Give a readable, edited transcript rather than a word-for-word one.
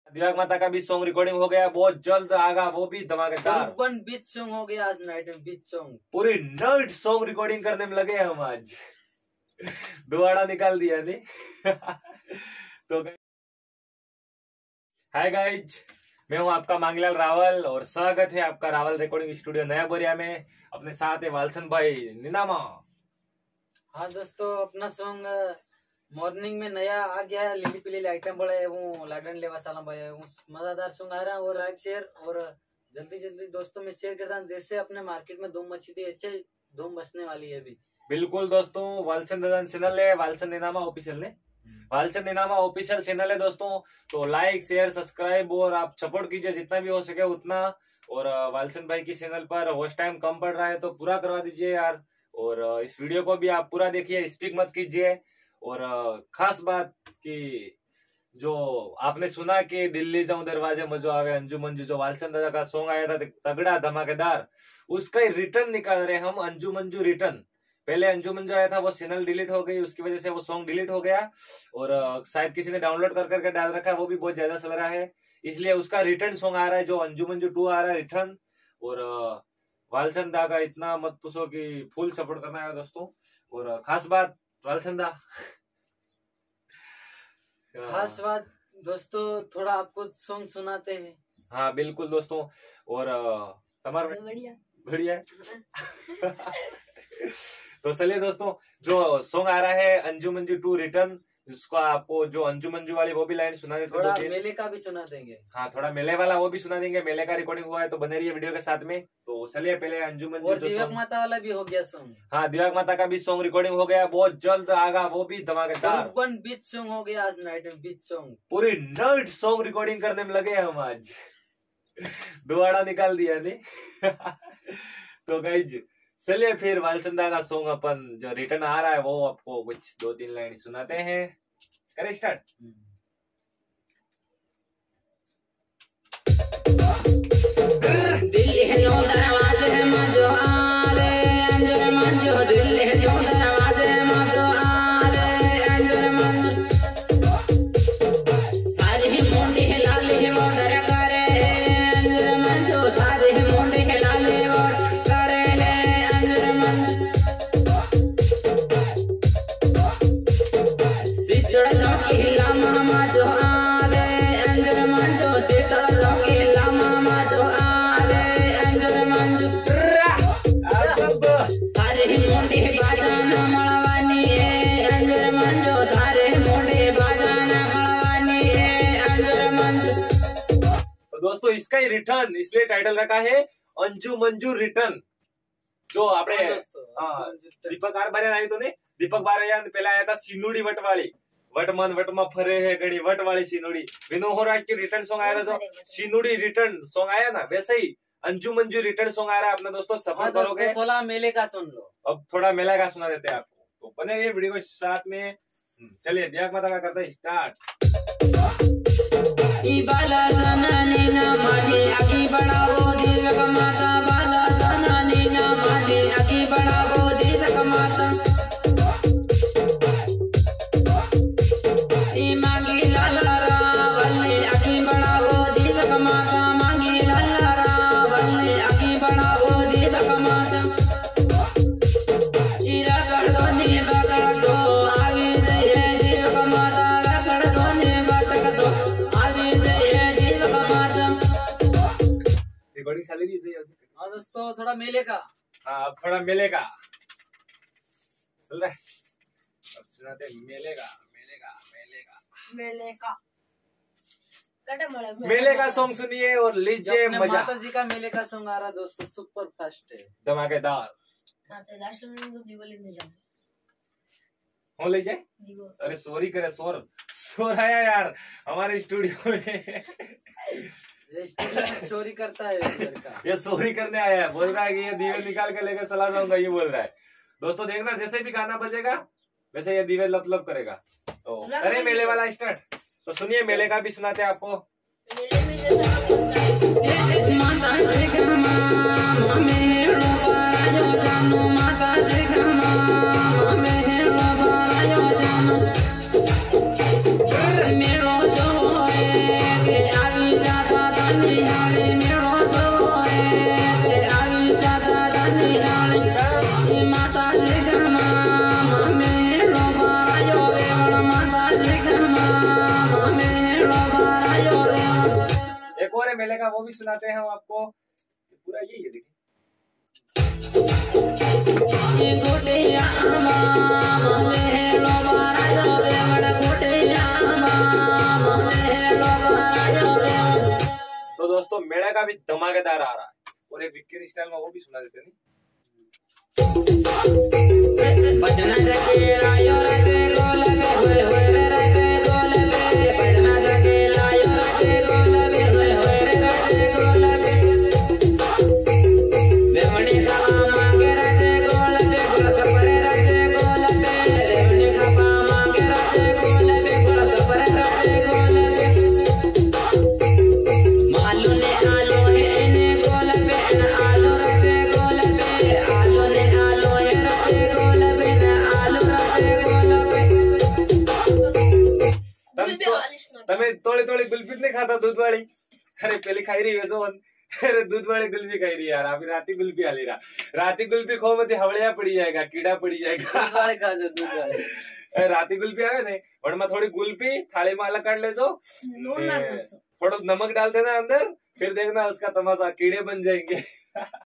दिवाक माता का भी सॉन्ग रिकॉर्डिंग हो गया, बहुत जल्द आगा वो भी धमाकेदार। बीच सॉन्ग हो गया आज नाइट में, बीच सॉन्ग पूरी नाइट सॉन्ग रिकॉर्डिंग करने में लगे हम आज। दुआड़ा निकाल दिया नहीं। तो हाय गाइज, मैं हूं आपका मांगीलाल रावल और स्वागत है आपका रावल रिकॉर्डिंग स्टूडियो नया बोरिया में। अपने साथ है वालचंद भाई निनामा। हाँ दोस्तों, अपना सॉन्ग मॉर्निंग में नया आ गया है, लिली पिली आइटम बड़ा है वो लाडन लेवा साला भाई है, मजेदार सॉन्ग आ रहा है। और लाइक शेयर और जल्दी दोस्तों में शेयर करता हूँ, जैसे अपने मार्केट में धूम मची थी अच्छे धूम मचने वाली है अभी। बिल्कुल दोस्तों, वालचंद चैनल है, वालचंद निनामा ऑफिशियल ने, वालचंद निनामा ऑफिशियल चैनल है दोस्तों। तो लाइक शेयर सब्सक्राइब और आप सपोर्ट कीजिए जितना भी हो सके उतना। और वालचंद भाई की चैनल पर वॉच टाइम कम पड़ रहा है तो पूरा करवा दीजिए यार। और इस वीडियो को भी आप पूरा देखिए, स्पीक मत कीजिए। और खास बात कि जो आपने सुना कि दिल्ली जाऊं दरवाजे मजो आवे अंजू मंजू, जो वालचंद दादा का सॉन्ग आया था तगड़ा धमाकेदार, उसका ही रिटर्न निकाल रहे हम, अंजू मंजू रिटर्न। पहले अंजू मंजू आया था, वो चैनल डिलीट हो गई, उसकी वजह से वो सॉन्ग डिलीट हो गया और शायद किसी ने डाउनलोड कर करके डाल रखा है, वो भी बहुत ज्यादा चल रहा है, इसलिए उसका रिटर्न सॉन्ग आ रहा है, जो अंजू मंजू 2 आ रहा है रिटर्न। और वालचंद दा का इतना मत पूछो कि फुल सपोर्ट करना है दोस्तों। और खास बात वालचंद दा, खास बात दोस्तों, थोड़ा आपको सॉन्ग सुनाते हैं। हाँ बिल्कुल दोस्तों। और तुम्हारा बढ़िया तो चलिए दोस्तों, जो सॉन्ग आ रहा है अंजू मंजू 2 रिटर्न, उसका आपको जो अंजू मंजू वाली वो भी लाइन सुना देते, थोड़ा मेले का भी सुना देंगे। हाँ थोड़ा मेले वाला वो भी सुना देंगे, मेले का रिकॉर्डिंग हुआ है तो बने रहिए वीडियो के साथ में। तो चलिए पहले अंजू मंजू और दिवाक माता वाला भी हो गया सॉन्ग। हाँ दिवाक माता का भी सॉन्ग रिकॉर्डिंग हो गया, बहुत जल्द आगा वो भी धमाकेदार। बीच सॉन्ग हो गया आज नाइट में, बीच सॉन्ग पूरी नाइट सॉन्ग रिकॉर्डिंग करने में लगे हम आज। दुआड़ा निकाल दिया नहीं। तो गाइज चलिए फिर वालचंदा का सॉन्ग अपन जो रिटर्न आ रहा है वो आपको कुछ 2-3 लाइन सुनाते हैं। करें स्टार्ट। दिल्ली है जो दरवाजे है मजो आरे अंजर मंजो, दिल्ली है जो दरवाजे है मजो आरे अंजर मंजो, थारी ही मुंडी है लाली है मोटर करे अंजर मंजो, थारी ही मुंडी है लाली मोटर करे अंजर मंजो, सितड़ की लामा मजो आरे अंजर मंजो, सितड़ की लामा मजो आरे अंजर मंजो, थारे मुंडी बाजाना मळवानी है अंजर मंजो, थारे मुंडी बाजाना मळवानी है अंजर मंजो। तो दोस्तों इसका ही रिटर्न इसलिए टाइटल रखा है अंजू मंजू रिटर्न। जो आपने दीपक बारे आई तो नहीं, दीपक बारे पहले आया था सिनुड़ी वटवाली, वटमन वटमा फरे है गणी वट वाली सिनुड़ी, विनो हो राज के रिटर्न सॉन्ग आया था, जो सिनुड़ी रिटर्न सॉन्ग आया ना, वैसे ही अंजू मंजू रिटर्न सॉन्ग आ रहा है अपना दोस्तों, सपोर्ट करोगे। थोड़ा मेले का सुन लो, अब थोड़ा मेला का सुना देते हैं आपको, तो बने रहिए वीडियो के साथ में। चलिए दिवाक माता का करते हैं स्टार्ट। बाला सना नीना मानी आगे बढ़ाओ दिवाक माता, बाला सना नीना मानी आगे बढ़ाओ दिवाक माता, मांगी लाला रावल ने आगे बढ़ाओ दिवाक माता, मांगी लाला रावल ने आगे बढ़ाओ दिवाक माता, रगड़ दो ने बगड़ दो आगे दे दिवाक माता, रगड़ दो ने बगड़ दो आगे दे दिवाक माता। रिकॉर्डिंग चल रही है। हाँ दोस्तों, थोड़ा मेले का, हाँ अब थोड़ा मेले का चल रहा है, अब सुनाते हैं मेले का मेले का सॉन्ग सुनिए और लीजिए मजा। माता जी का मेले का सॉन्ग आ रहा दोस्तों, सुपर फास्ट है, धमाकेदार। हो ले जाए, अरे सॉरी करे, शोर आया यार हमारे स्टूडियो में। चोरी करता है लड़का। ये चोरी करने आया है, बोल रहा है कि ये दीवे निकाल के लेकर चला जाऊंगा, ये बोल रहा है दोस्तों। देखना जैसे भी गाना बजेगा वैसे ये दीवे लप लप करेगा। तो अरे मेले वाला स्टार्ट, तो सुनिए मेले का भी सुनाते हैं आपको। मेलो जो है है मेले का वो भी सुनाते हैं हम आपको। पूरा यही है, देखिए। तो दोस्तों मेले का भी धमाकेदार आ रहा है, और एक विक्की स्टाइल में वो भी सुना देते हैं। તમે થોડી થોડી ગુલ્ફી नहीं खाता दूध वाली? अरे पहले खाई रही वैसे अरे दूध वाली गुल्फी खाई रही यार, अभी राती गुल्फी हाली रहा। राती गुल्फी खो मत हवड़िया पड़ी जाएगा, कीड़ा पड़ी जाएगा। राती गुल्फी आवे ने और मैं थोड़ी गुल्फी थाली में अलग काट ले जो, थोड़ा नमक डाल देना अंदर, फिर देखना उसका तमाशा, कीड़े बन जाएंगे।